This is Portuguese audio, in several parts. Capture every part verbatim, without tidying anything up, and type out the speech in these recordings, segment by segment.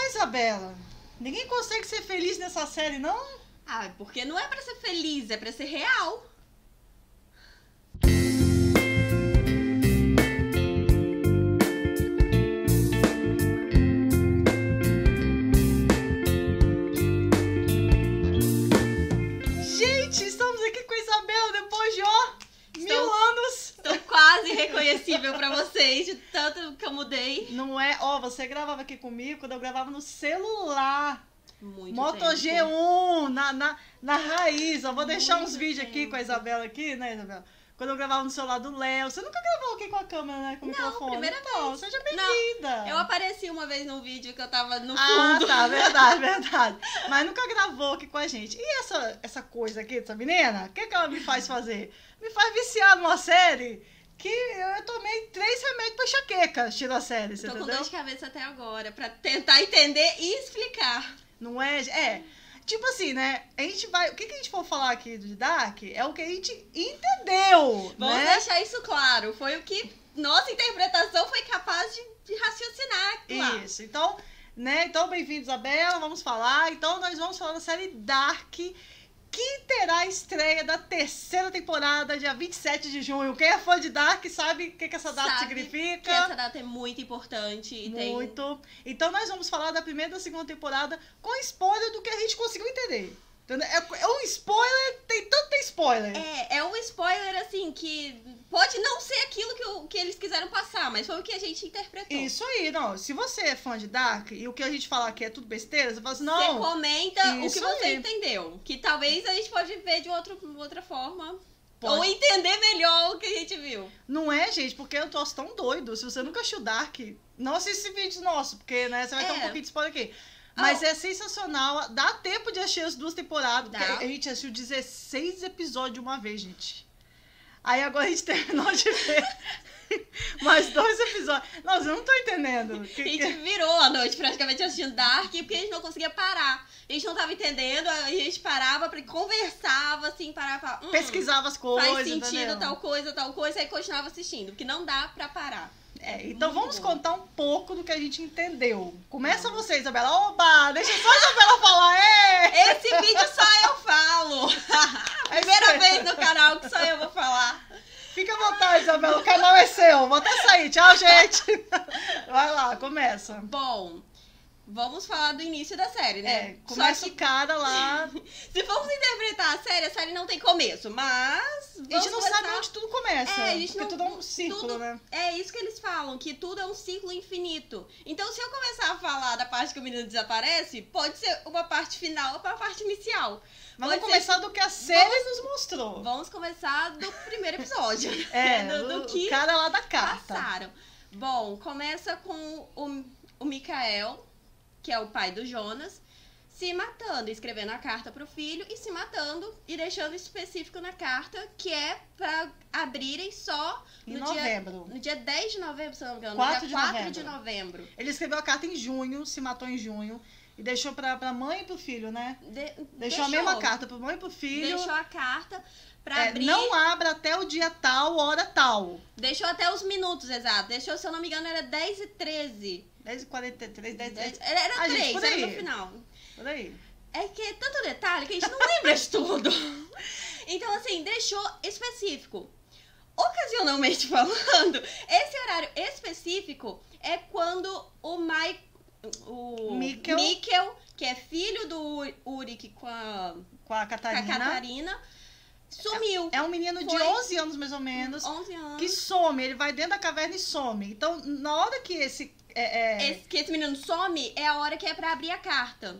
Isabela? Ninguém consegue ser feliz nessa série, não? Ah, porque não é pra ser feliz, é pra ser real. Gente, estamos aqui com a Isabela depois de, ó, Estou, mil anos. Estou quase reconhecível pra vocês, de tanto que eu mudei. Não é? Ó, você gravava aqui comigo quando eu gravava no celular. Muito Moto tempo. G um, na, na, na raiz. Eu vou deixar Muito uns vídeos aqui tempo. com a Isabela aqui, né, Isabela? Quando eu gravava no celular do Léo. Você nunca gravou aqui com a câmera, né? Com o Não, microfone? primeira Então, vez. seja bem-vinda. Eu apareci uma vez num vídeo que eu tava no Ah, fundo. tá, verdade, verdade. Mas nunca gravou aqui com a gente. E essa, essa coisa aqui, essa menina, o que, que ela me faz fazer? Me faz viciar numa série que eu tomei três remédios pra enxaqueca assistindo a série, você Tô com entendeu? dor de cabeça até agora, pra tentar entender e explicar. Não é? É. Tipo assim, né? A gente vai. O que, que a gente for falar aqui de Dark é o que a gente entendeu. Vamos né? deixar isso claro. Foi o que nossa interpretação foi capaz de, de raciocinar lá. Isso. Então, né? Então, bem-vindo, Isabela. Vamos falar. Então, nós vamos falar da série Dark, que terá a estreia da terceira temporada, dia vinte e sete de junho. Quem é fã de Dark sabe o que, que essa data Sabe significa. que essa data é muito importante. E Muito. Tem... Então, nós vamos falar da primeira e da segunda temporada com spoiler do que a gente conseguiu entender. Entendeu? É, é um spoiler, tem tanto tem spoiler. É, é um spoiler, assim, que pode não ser aquilo que, o, que eles quiseram passar, mas foi o que a gente interpretou. Isso aí, não. Se você é fã de Dark e o que a gente falar aqui é tudo besteira, você fala assim, não. Você comenta o isso que você aí. entendeu. Que talvez a gente pode ver de outro, outra forma. Pode. Ou entender melhor o que a gente viu. Não é, gente, porque eu tô tão doido. Se você nunca assistiu Dark, não assiste esse vídeo nosso, porque né, você vai ter É. um pouquinho de spoiler aqui. Mas Oh. é sensacional. Dá tempo de assistir as duas temporadas. Dá. Porque a gente assistiu dezesseis episódios de uma vez, gente. Aí agora a gente terminou de ver mais dois episódios. Nossa, eu não tô entendendo. Que, A gente que... virou a noite praticamente assistindo Dark porque a gente não conseguia parar. A gente não tava entendendo, a gente parava, conversava assim, parava e falava, hum, Pesquisava as coisas. faz sentido entendeu? tal coisa, tal coisa, aí continuava assistindo, porque não dá pra parar. É, então Muito vamos bom. contar um pouco do que a gente entendeu. Começa você, Isabela. Oba, deixa só a Isabela falar. É! Esse vídeo só eu falo. Primeira vez no canal que só eu vou falar. Fica à vontade, Isabela. O canal é seu. Vou até sair. Tchau, gente. Vai lá, começa. Bom, vamos falar do início da série, né? É, começa Só que o cara lá. se formos interpretar a série, a série não tem começo, mas A gente não começar... sabe onde tudo começa. É, a gente porque não- tudo é um círculo, tudo- né? É isso que eles falam, que tudo é um ciclo infinito. Então, se eu começar a falar da parte que o menino desaparece, pode ser uma parte final ou uma parte inicial. Mas Pode vamos começar do que a série nos mostrou. Vamos começar do primeiro episódio. É, do, do o, que o cara lá da carta. passaram. Bom, começa com o, o Mikael, que é o pai do Jonas, se matando, escrevendo a carta pro filho e se matando e deixando específico na carta que é pra abrirem só Em no novembro. Dia, no dia dez de novembro, se não me engano, quatro no de dia quatro novembro. de novembro. Ele escreveu a carta em junho, se matou em junho. E deixou pra, pra mãe e pro filho, né? De- Deixou, a mesma carta pro mãe e pro filho. Deixou a carta pra É, abrir. não abra até o dia tal, hora tal. Deixou até os minutos exatos. Deixou, se eu não me engano, era dez e treze. dez e quarenta e três, dez e treze. Era, era Ah, gente, três, por era aí. no final. Por aí. É que é tanto detalhe que a gente não lembra de tudo. Então, assim, deixou específico. Ocasionalmente falando, esse horário específico é quando o Mike, o Mikkel. Mikkel, que é filho do Ur- Uric com a, Com a com a Catarina. Catarina, sumiu. É um menino de Foi. onze anos, mais ou menos, onze anos. que some. Ele vai dentro da caverna e some. Então, na hora que esse... É, é, Esse, que esse menino some é a hora que é pra abrir a carta.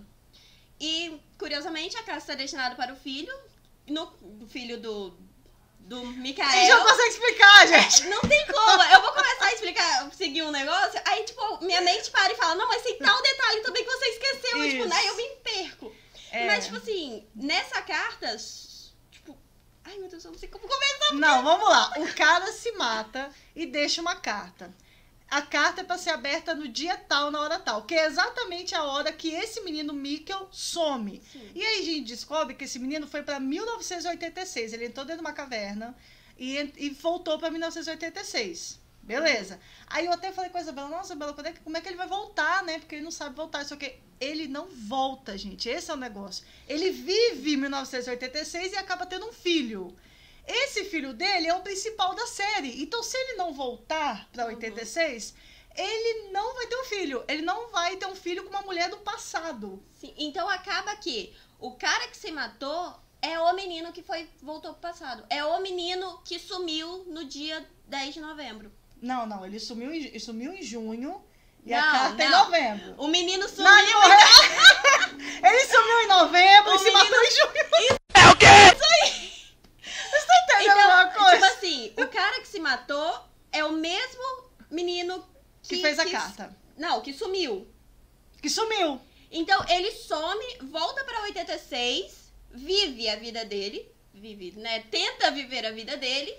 E, curiosamente, a carta está destinada para o filho, no, do filho do, do A gente Mikael. não consegue explicar, gente. Não tem como. Eu vou começar a explicar, seguir um negócio, aí, tipo, minha mente para e fala, não, mas tem tal detalhe também que você esqueceu, Isso. tipo, né? Eu me perco. É. Mas, tipo assim, nessa carta, tipo, ai, meu Deus, eu não sei como começar. Não, vamos lá. O cara se mata e deixa uma carta. A carta é pra ser aberta no dia tal, na hora tal. Que é exatamente a hora que esse menino Mikkel some. Sim. E aí a gente descobre que esse menino foi pra mil novecentos e oitenta e seis. Ele entrou dentro de uma caverna e, e voltou pra mil novecentos e oitenta e seis. Beleza. Aí eu até falei com a Isabela, nossa, Isabela, quando é que, como é que ele vai voltar, né? Porque ele não sabe voltar. Só que ele não volta, gente. Esse é o negócio. Ele vive em mil novecentos e oitenta e seis e acaba tendo um filho. Esse filho dele é o principal da série. Então, se ele não voltar pra oitenta e seis, uhum. ele não vai ter um filho. Ele não vai ter um filho com uma mulher do passado. Sim. Então, acaba que o cara que se matou é o menino que foi, voltou pro passado. É o menino que sumiu no dia dez de novembro. Não, não, ele sumiu em, ele sumiu em junho e não, a carta em não. novembro. O menino sumiu. Não, ele, morreu. Ele sumiu em novembro o e menino... se matou em junho. Isso... É o quê? Isso aí. Você tá entendendo então, uma coisa? Tipo assim, o cara que se matou é o mesmo menino que, que fez a que... carta. Não, que sumiu. Que sumiu. Então, ele some, volta pra oitenta e seis, vive a vida dele, vive, né? Tenta viver a vida dele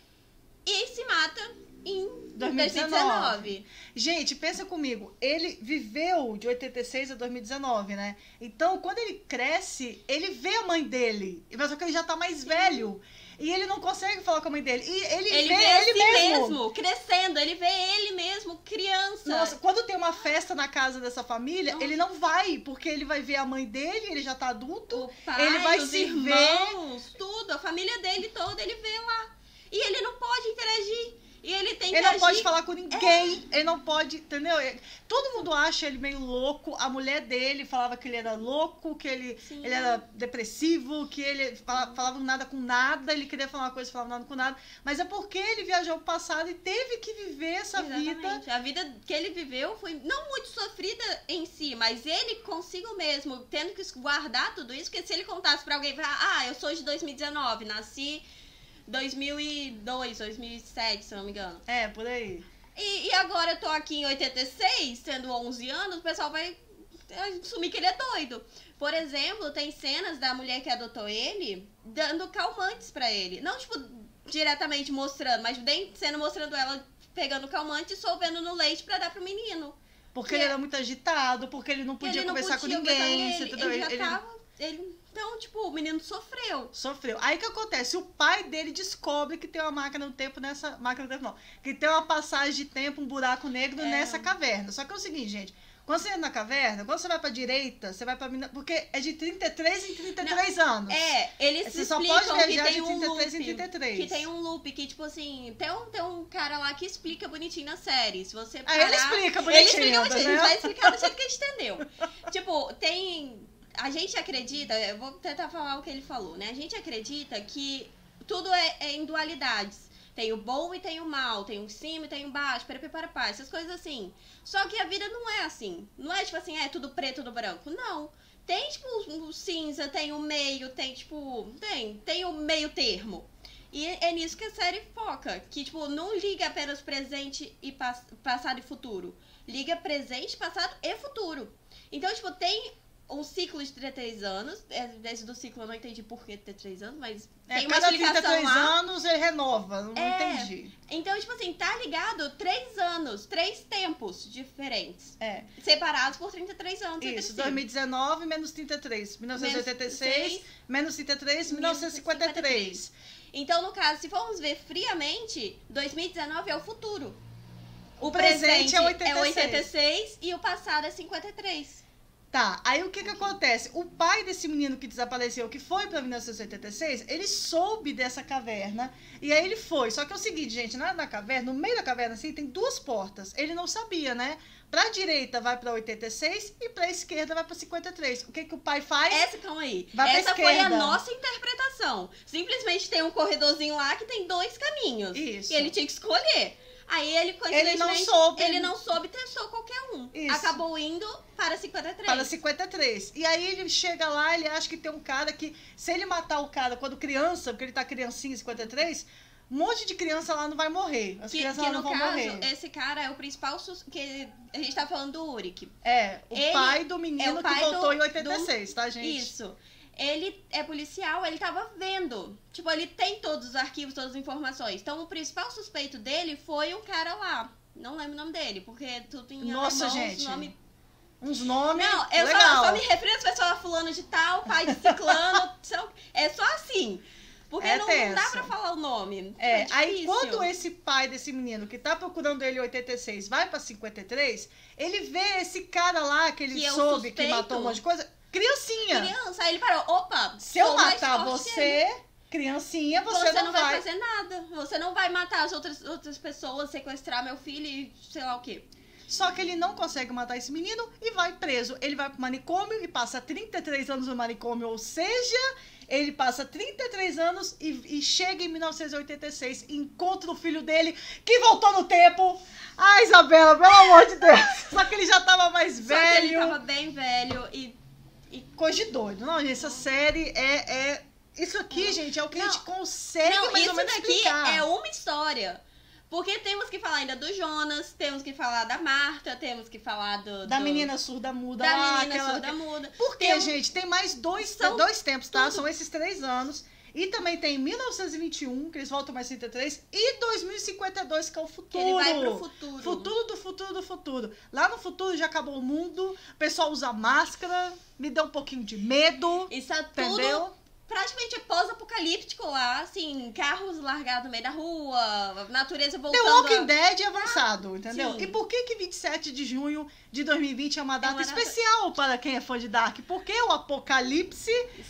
e se mata em dois mil e dezenove. Gente, pensa comigo, ele viveu de oitenta e seis a dois mil e dezenove, né? Então, quando ele cresce, ele vê a mãe dele, mas só que ele já tá mais velho. E ele não consegue falar com a mãe dele. E ele, ele vê, vê ele si mesmo. mesmo crescendo, ele vê ele mesmo criança. Nossa, quando tem uma festa na casa dessa família, não. ele não vai, porque ele vai ver a mãe dele, ele já tá adulto. O pai, ele vai os se irmãos, ver. tudo, a família dele toda, ele vê lá. E ele não pode interagir. E ele tem que Ele não agir. pode falar com ninguém, é. ele não pode, entendeu? Todo mundo acha ele meio louco. A mulher dele falava que ele era louco, que ele, ele era depressivo, que ele falava, falava nada com nada, ele queria falar uma coisa e falava nada com nada. Mas é porque ele viajou pro passado e teve que viver essa Exatamente. vida. A vida que ele viveu foi não muito sofrida em si, mas ele consigo mesmo, tendo que guardar tudo isso, porque se ele contasse pra alguém, ah, eu sou de dois mil e dezenove, nasci dois mil e dois, dois mil e sete, se não me engano. É, por aí. E, e agora eu tô aqui em oitenta e seis, tendo onze anos, o pessoal vai assumir que ele é doido. Por exemplo, tem cenas da mulher que adotou ele dando calmantes pra ele. Não, tipo, diretamente mostrando, mas tem cena mostrando ela pegando calmante e solvendo no leite pra dar pro menino. Porque que ele é... era muito agitado, porque ele não podia ele não conversar podia com ninguém. Ele, Ele, ele já ele... tava... Ele... Então, tipo, o menino sofreu. Sofreu. Aí o que acontece? O pai dele descobre que tem uma máquina do tempo nessa... Máquina do tempo não. Que tem uma passagem de tempo, um buraco negro é. nessa caverna. Só que é o seguinte, gente. Quando você entra na caverna, quando você vai pra direita, você vai pra... Porque é de trinta e três em trinta e três não, anos. É, eles você explicam só pode viajar que tem de trinta e três um loop, em trinta e três. Que tem um loop, que tipo assim... Tem um, tem um cara lá que explica bonitinho na série. Se você parar... Ah, ele explica bonitinho. Ele explica bonitinho. Né? Ele vai explicar do jeito que a gente entendeu. Tipo, tem... A gente acredita, eu vou tentar falar o que ele falou, né? A gente acredita que tudo é, é em dualidades. Tem o bom e tem o mal, tem o cima e tem o baixo, para para para essas coisas assim. Só que a vida não é assim. Não é tipo assim, é tudo preto, tudo branco. Não. Tem tipo o cinza, tem o meio, tem tipo, tem, tem o meio termo. E é nisso que a série foca, que tipo, não liga apenas presente e pas- passado e futuro. Liga presente, passado e futuro. Então, tipo, tem um ciclo de trinta e três anos. Esse do ciclo eu não entendi por que trinta e três anos, mas é, tem uma cada explicação trinta e três lá. anos ele renova, não é, entendi. Então, tipo assim, tá ligado três anos, três tempos diferentes. É. Separados por trinta e três anos. Isso, dois mil e dezenove menos trinta e três. mil novecentos e oitenta e seis menos trinta e três, mil novecentos e cinquenta e três. Então, no caso, se formos ver friamente, dois mil e dezenove é o futuro. O, o presente, presente é oitenta e seis. É oitenta e seis e o passado é cinquenta e três. Tá, aí o que que acontece? O pai desse menino que desapareceu, que foi pra mil novecentos e oitenta e seis, ele soube dessa caverna, e aí ele foi. Só que é o seguinte, gente, na, na caverna, no meio da caverna, assim, tem duas portas. Ele não sabia, né? Pra direita vai pra oitenta e seis e pra esquerda vai pra cinquenta e três. O que que o pai faz? Essa, calma aí. Vai Essa pra foi a esquerda. nossa interpretação. Simplesmente tem um corredorzinho lá que tem dois caminhos. Isso. E ele tinha que escolher. Aí ele, ele não soube. Ele não soube, testou qualquer um. Isso. Acabou indo para cinquenta e três. Para cinquenta e três. E aí ele chega lá, ele acha que tem um cara que, se ele matar o cara quando criança, porque ele tá criancinha em cinquenta e três, um monte de criança lá não vai morrer. As que, crianças que lá não no vão caso, morrer. Esse cara é o principal... Sus... que a gente tá falando do Uric. É, o Ele pai do menino é pai que voltou do, em oitenta e seis, do... tá, gente? Isso. Ele é policial, ele tava vendo. Tipo, ele tem todos os arquivos, todas as informações. Então, o principal suspeito dele foi um cara lá. Não lembro o nome dele, porque tudo em Nossa, alemão, gente. Nome... Uns nomes. Não, eu só, só me refiro às pessoas fulano de tal, pai de ciclano. são... É só assim. Porque É não, não dá tenso. pra falar o nome. É, É aí difícil. quando esse pai desse menino que tá procurando ele em oitenta e seis vai pra cinquenta e três, ele vê esse cara lá que ele Que é o soube que suspeito. matou um monte de coisa, criancinha. Criança, aí ele parou, opa, Se eu sou mais matar forte que você, ele. criancinha, você, Você não, não vai. vai fazer nada. Você não vai matar as outras, outras pessoas, sequestrar meu filho e sei lá o quê. Só que ele não consegue matar esse menino e vai preso. Ele vai pro manicômio e passa trinta e três anos no manicômio, ou seja, ele passa trinta e três anos e, e chega em mil novecentos e oitenta e seis, encontra o filho dele, que voltou no tempo. Ai, Isabela, pelo amor de Deus. Só que ele já tava mais Só que ele velho. tava bem velho e... e... Coisa de doido. Não, gente, essa série é... é... Isso aqui, gente, é o que Não. a gente consegue Não, mais isso ou menos daqui explicar. é uma história. Porque temos que falar ainda do Jonas, temos que falar da Marta, temos que falar do... Da do- menina surda-muda da lá. menina aquela... surda-muda. Porque, Tem um- gente, tem mais dois, São dois tempos, tá? tudo. São esses três anos. E também tem mil novecentos e vinte e um, que eles voltam mais trinta e três, e dois mil e cinquenta e dois, que é o futuro. Que ele vai pro futuro. Futuro do futuro do futuro. Lá no futuro já acabou o mundo, o pessoal usa máscara, me deu um pouquinho de medo, Isso é entendeu? tudo praticamente pós-apocalíptico lá, assim, carros largados no meio da rua, natureza voltando. The Walking a... Dead avançado, entendeu? sim. E por que que vinte e sete de junho de dois mil e vinte é uma data uma data- especial para quem é fã de Dark? Porque o apocalipse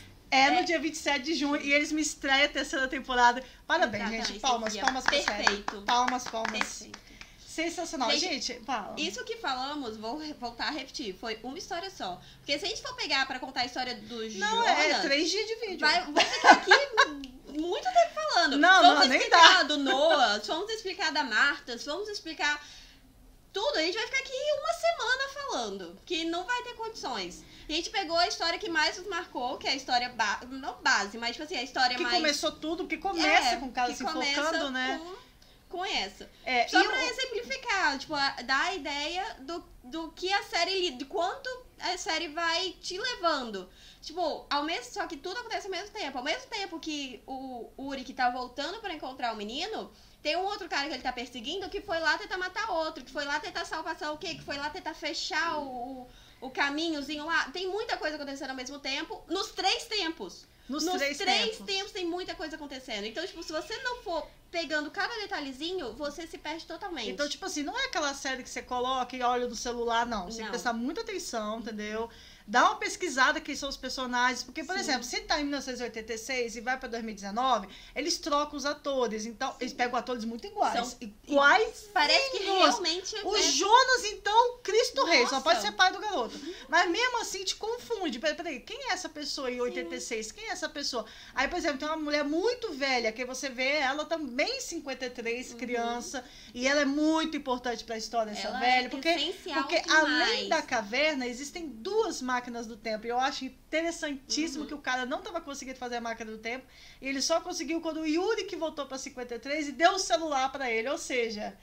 é no É. dia vinte e sete de junho e eles me estreiam a terceira temporada. Parabéns, Exatamente, gente. Palmas, esse dia palmas pra série. perfeito. Palmas, palmas. Perfeito. Sensacional. Gente, Gente, fala. Isso que falamos, vou re- voltar a repetir, foi uma história só. Porque se a gente for pegar pra contar a história do Não, Jonas, é três dias de vídeo. vai, vou ficar aqui muito tempo falando. Não, vamos não, nem explicar do Noah, vamos explicar da Marta, vamos explicar tudo. A gente vai ficar aqui uma semana falando, que não vai ter condições. A gente pegou a história que mais nos marcou, que é a história, ba não base, mas tipo assim, a história que mais... começou tudo, que começa É, com o cara que se começa enfocando, né? Com, com essa. É, Só e pra o- exemplificar, tipo, a- dar a ideia do, do que a série, li- de quanto a série vai te levando. Tipo, ao mesmo, só que tudo acontece ao mesmo tempo. Ao mesmo tempo que o Uri, que tá voltando pra encontrar o menino, tem um outro cara que ele tá perseguindo que foi lá tentar matar outro, que foi lá tentar salvar o quê? Que foi lá tentar fechar o, o, o caminhozinho lá. Tem muita coisa acontecendo ao mesmo tempo, nos três tempos. Nos, Nos três, três, tempos. tempos tem muita coisa acontecendo. Então, tipo, se você não for pegando cada detalhezinho, você se perde totalmente. Então, tipo assim, não é aquela série que você coloca e olha no celular, não. Você tem Não. que prestar muita atenção, entendeu? Dá uma pesquisada quem são os personagens. Porque, por Sim. exemplo, se tá em mil novecentos e oitenta e seis e vai pra dois mil e dezenove, eles trocam os atores. Então, eles pegam atores muito iguais. São iguais. Parece que Nossa, realmente O é... Jonas, então, Cristo Rei, só Nossa. pode ser pai do garoto. Mas mesmo assim te confunde. Peraí, peraí, quem é essa pessoa em oitenta e seis? Quem é essa pessoa? Aí, por exemplo, tem uma mulher muito velha, que você vê ela também em cinquenta e três, Uhum. criança, e ela é muito importante pra história dessa Ela velha, é porque, essencial porque demais. além da caverna, existem duas máquinas do tempo. E eu acho interessantíssimo Uhum. que o cara não estava conseguindo fazer a máquina do tempo, e ele só conseguiu quando o Yuri que voltou pra cinquenta e três e deu o celular pra ele. Ou seja,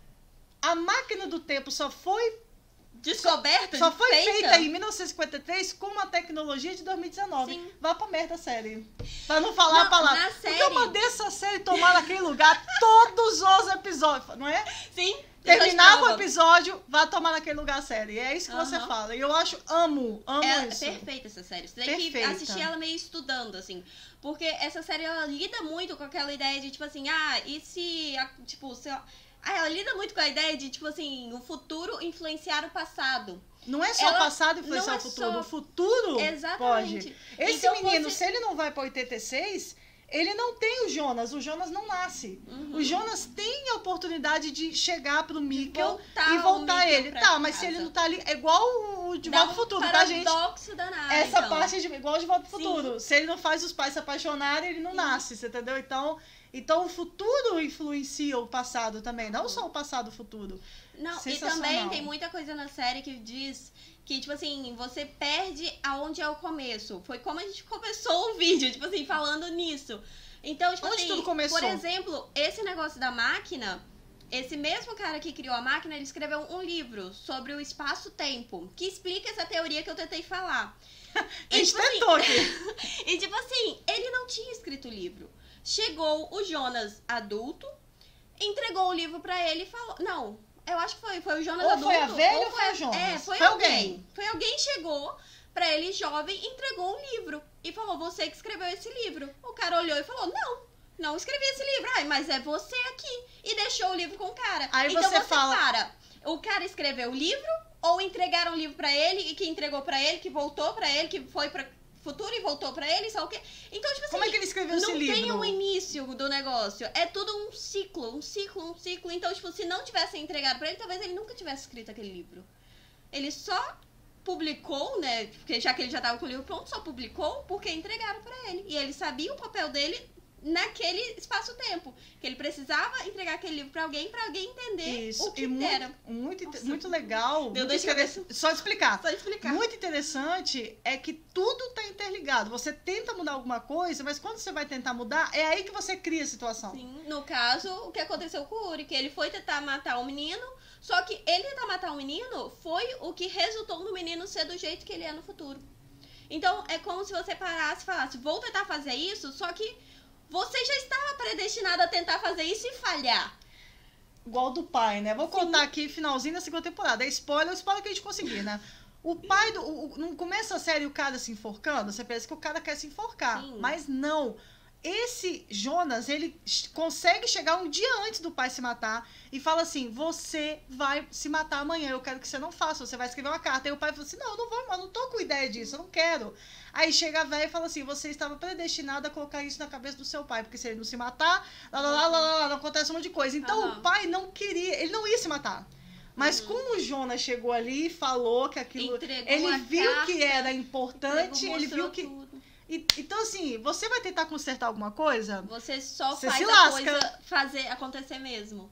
a máquina do tempo só foi Descoberta, só foi feita. feita em mil novecentos e cinquenta e três com uma tecnologia de dois mil e dezenove. Sim. Vá pra merda a série. Pra não falar Não, a palavra. na Porque série- eu mandei essa série tomar naquele lugar todos os episódios, não é? Sim. Terminava o prova. episódio, vá tomar naquele lugar a série. É isso que você Aham. fala. E eu acho, amo, amo É isso. perfeita essa série. Você tem que Perfeita. assistir ela meio estudando, assim. Porque essa série, ela lida muito com aquela ideia de, tipo assim, ah, e se, a- tipo, se... Ah, ela lida muito com a ideia de, tipo assim, o futuro influenciar o passado. Não é só Ela- o passado influenciar não é o futuro. só- O futuro Exatamente. pode. Esse Então menino, você- se ele não vai pra oitenta e seis, ele não tem o Jonas. O Jonas não nasce. Uhum. O Jonas tem a oportunidade de chegar pro Mikkel voltar e o voltar Mikkel ele. pra Tá, mas se casa. ele não tá ali, é igual o De Dá Volta um pro Futuro, tá, gente? paradoxo danado, Essa então. parte é de, igual de Volta pro Sim. Futuro. Se ele não faz os pais se apaixonarem, ele não Sim. nasce, você entendeu? Então, então o futuro influencia o passado também, não só o passado, o futuro. Não, e Sensacional. também tem muita coisa na série que diz que, tipo assim, você perde aonde é o começo. Foi como a gente começou o vídeo, tipo assim, falando nisso. Então, tipo Onde assim, tudo começou? por exemplo, esse negócio da máquina, esse mesmo cara que criou a máquina, ele escreveu um livro sobre o espaço-tempo, que explica essa teoria que eu tentei falar. A gente tipo assim, tentou aqui. E tipo assim, ele não tinha escrito o livro. Chegou o Jonas adulto, entregou o livro pra ele e falou... Não, eu acho que foi, foi o Jonas Ou adulto. foi a velha ou ou foi o Jonas? É, foi, Foi alguém. alguém. Foi alguém chegou, pra ele, jovem, entregou um livro. E falou, você que escreveu esse livro. O cara olhou e falou, não, não escrevi esse livro. Ai, mas é você aqui. E deixou o livro com o cara. Aí então você você fala... para, o cara escreveu o livro ou entregaram o livro pra ele e que entregou pra ele, que voltou pra ele, que foi pra futuro e voltou pra ele, só o quê? Então, tipo assim, como é que ele escreveu esse livro? Não tem um início do negócio. É tudo um ciclo, um ciclo, um ciclo. Então, tipo, se não tivessem entregado pra ele, talvez ele nunca tivesse escrito aquele livro. Ele só publicou, né? Porque já que ele já tava com o livro pronto, só publicou porque entregaram pra ele. E ele sabia o papel dele naquele espaço-tempo. Que ele precisava entregar aquele livro pra alguém, pra alguém entender Isso. o que e era. Muito, muito, Nossa. muito legal. Deu Muito dor de interess... Só explicar. Só explicar. Muito interessante é que tudo tá interligado. Você tenta mudar alguma coisa, mas quando você vai tentar mudar, é aí que você cria a situação. Sim, no caso, o que aconteceu com o Uri, que ele foi tentar matar o menino, só que ele tentar matar o menino foi o que resultou no menino ser do jeito que ele é no futuro. Então, é como se você parasse e falasse, vou tentar fazer isso, só que você já estava predestinado a tentar fazer isso e falhar. Igual do pai, né? Vou Sim. contar aqui, finalzinho da segunda temporada. É spoiler, spoiler que a gente conseguir, né? O pai do... O, não começa a série o cara se enforcando, você pensa que o cara quer se enforcar. Sim. Mas não. Esse Jonas, ele consegue chegar um dia antes do pai se matar e fala assim, você vai se matar amanhã, eu quero que você não faça, você vai escrever uma carta. Aí o pai fala assim, não, eu não vou, eu não tô com ideia disso, eu não quero. Aí chega a velha e fala assim, você estava predestinado a colocar isso na cabeça do seu pai, porque se ele não se matar, lá, lá, lá, lá, lá, lá, não acontece um monte de coisa. Então Uhum. o pai não queria, ele não ia se matar. Mas Uhum. como o Jonas chegou ali e falou que aquilo... Entregou ele a viu carta, que era importante, entregou, ele viu mostrou que... tudo. E- então assim, você vai tentar consertar alguma coisa? Você só Você faz se a lasca. coisa fazer acontecer mesmo.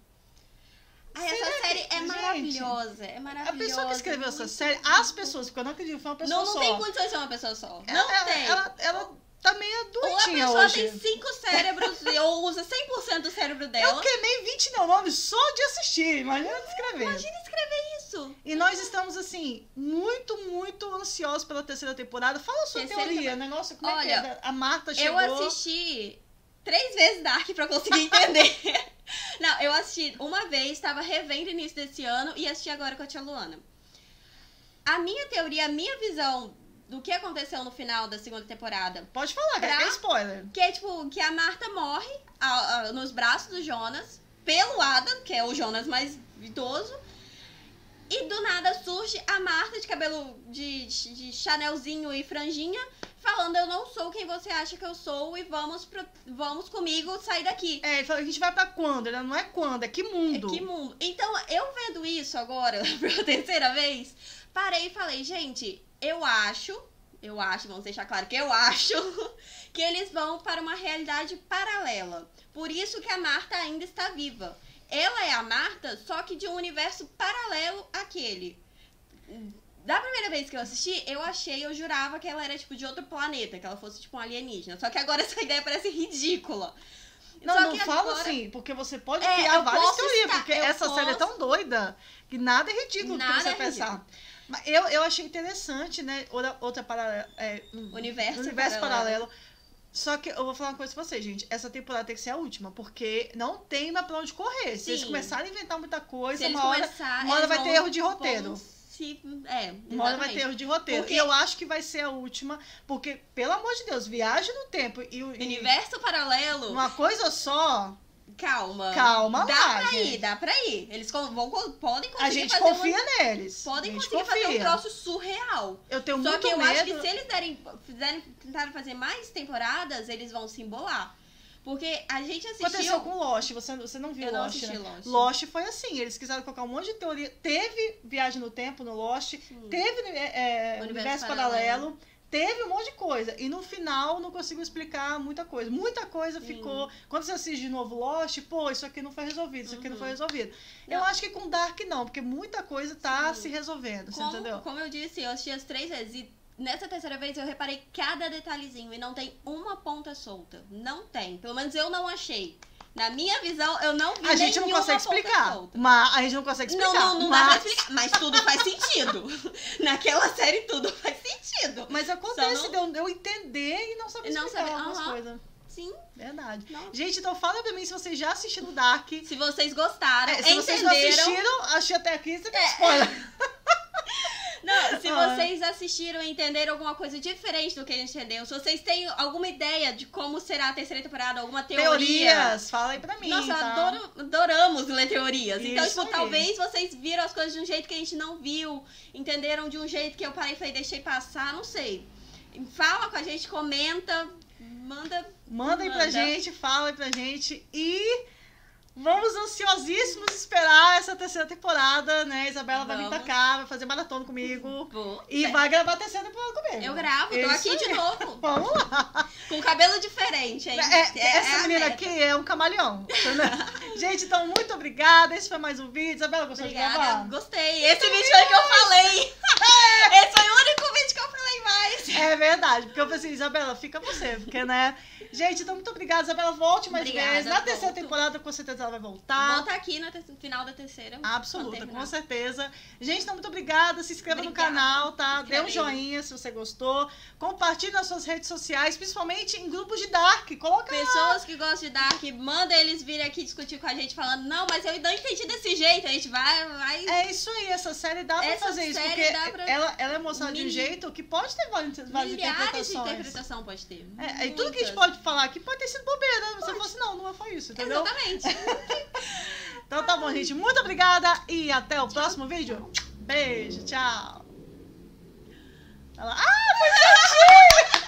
Ai, Será essa que- série é gente, maravilhosa, é A maravilhosa. pessoa que escreveu essa muito série, muito as pessoas, porque eu não acredito que foi uma pessoa Não, não só. tem condições de ser uma pessoa só. Não ela, tem. Ela, ela tá meio Ou a doentinha pessoa hoje. tem cinco cérebros ou usa cem por cento do cérebro dela. Eu queimei vinte neurônios só de assistir, imagina de escrever. Imagina escrever isso. E nós estamos, assim, muito, muito ansiosos pela terceira temporada. Fala a sua Terceira teoria, temporada. negócio, como Olha, é que é? A Marta chegou... Eu assisti três vezes Dark pra conseguir entender. Não, eu assisti uma vez, tava revendo o início desse ano e assisti agora com a tia Luana. A minha teoria, a minha visão do que aconteceu no final da segunda temporada, Pode falar, que Pra- é spoiler. que é tipo, que a Marta morre a- a- nos braços do Jonas, pelo Adam, que é o Jonas mais idoso, e do nada surge a Marta de cabelo de, de chanelzinho e franjinha, falando, eu não sou quem você acha que eu sou e vamos, pro, vamos comigo sair daqui. É, ele falou, a gente vai pra quando? Ela não é quando, é que mundo. É que mundo. Então, eu vendo isso agora, pela terceira vez, parei e falei, gente, eu acho, eu acho, vamos deixar claro que eu acho, que eles vão para uma realidade paralela. Por isso que a Marta ainda está viva. Ela é a Marta, só que de um universo paralelo àquele. Da primeira vez que eu assisti, eu achei, eu jurava que ela era tipo de outro planeta, que ela fosse tipo um alienígena. Só que agora essa ideia parece ridícula. Não, Só não que fala agora- assim, porque você pode É, criar eu várias posso teorias, estar- porque eu essa série é posso- tão doida que nada é ridículo Nada que você é pensar. Mas eu, eu achei interessante, né? Outra, outra paralela. É, um- Universo universo paralelo. paralelo. Só que eu vou falar uma coisa pra vocês, gente. Essa temporada tem que ser a última, porque não tem mais pra onde correr. Se eles Sim. começarem a inventar muita coisa, Se eles uma hora, começarem, uma hora eles vai vão- ter erro de roteiro. vão se- É, Uma hora vai exatamente. ter erro de roteiro. Porque- E eu acho que vai ser a última, porque, pelo amor de Deus, viagem no tempo e, o- e Universo paralelo, uma coisa só, calma. calma Dá lá, pra gente. ir, dá pra ir. Eles con- vão, con- podem conseguir A gente fazer confia uma- neles. Podem a gente conseguir fazer um confia. troço surreal. Eu tenho Só muito que eu medo. acho que se eles derem, fizerem, tentarem fazer mais temporadas, eles vão se embolar. Porque a gente assistiu... Aconteceu com Lost, você, você não viu Eu não Lost, assisti né? Lost. Lost foi assim, eles quiseram colocar um monte de teoria. Teve viagem no tempo no Lost, teve é, é, Universo universo paralelo. paralelo, teve um monte de coisa. E no final não conseguiu explicar muita coisa. Muita coisa Sim. ficou... Quando você assiste de novo Lost, pô, isso aqui não foi resolvido, isso aqui não Uhum. foi resolvido. Eu Não. acho que com Dark não, porque muita coisa tá Sim. se resolvendo, você Como, entendeu? como eu disse, eu assisti as três vezes e nessa terceira vez eu reparei cada detalhezinho e não tem uma ponta solta. Não tem. Pelo menos eu não achei. Na minha visão, eu não vi A gente não nenhuma consegue ponta explicar. solta. Mas a gente não consegue explicar. Não, não, não mas... dá pra explicar. Mas tudo faz sentido. Naquela série tudo faz sentido. Mas acontece Só de eu, de eu entender e não saber E não explicar saber, algumas aham. coisas. Sim. Verdade. Não. Gente, então fala pra mim se vocês já assistiram Dark. Se vocês gostaram, É, se vocês não entenderam. assistiram, achei até aqui, você tem É. spoiler. Não, se Ah. vocês assistiram e entenderam alguma coisa diferente do que a gente entendeu, se vocês têm alguma ideia de como será a terceira temporada, alguma teoria... Teorias, fala aí pra mim, Nossa, tá? adoro, adoramos ler teorias. Então, Isso tipo, aí. talvez vocês viram as coisas de um jeito que a gente não viu, entenderam de um jeito que eu parei e falei, deixei passar, não sei. Fala com a gente, comenta, manda... Manda aí pra Manda. gente, fala aí pra gente e vamos ansiosíssimos esperar essa terceira temporada, né? Isabela vai vir pra Vamos. cá, vai fazer maratona comigo Vou. e Certo. vai gravar a terceira temporada comigo. Eu gravo, tô Isso aqui aí. de novo. Vamos lá. Com cabelo diferente, hein? É, É- essa é a menina meta. aqui é um camaleão. entendeu? Gente, então muito obrigada. Esse foi mais um vídeo. Isabela, gostou de Obrigada, gravar? gostei. Esse vídeo foi o que eu falei. Esse foi o único vídeo que eu falei mais. É verdade, porque eu pensei, Isabela, fica você, porque, né? Gente, então muito obrigada, Isabela, volte mais Obrigada, vezes. Na terceira volto. temporada, com certeza ela vai voltar. Volta aqui no te- final da terceira. Absoluta, quando terminar. com certeza. Gente, então muito obrigada. Se inscreva Obrigada. no canal, tá? Se Dê um inscreve aí. joinha se você gostou. Compartilhe nas suas redes sociais, principalmente em grupos de Dark. Coloca lá. Pessoas que gostam de Dark, manda eles virem aqui discutir com a gente, falando, não, mas eu não entendi desse jeito. A gente vai, vai... É isso aí, essa série dá pra Essa fazer isso, série porque dá pra- ela, ela é mostrada de um Mil- jeito que pode ter várias, várias milhares de interpretações. interpretação pode ter. É, e tudo que a gente Muitas. pode falar aqui pode ter sido bobeira. Você Pode. falou assim, não, não foi isso, entendeu? Exatamente. Então tá bom, gente. Muito obrigada e até o próximo vídeo. Beijo, tchau. Ela... Ah, foi certinho!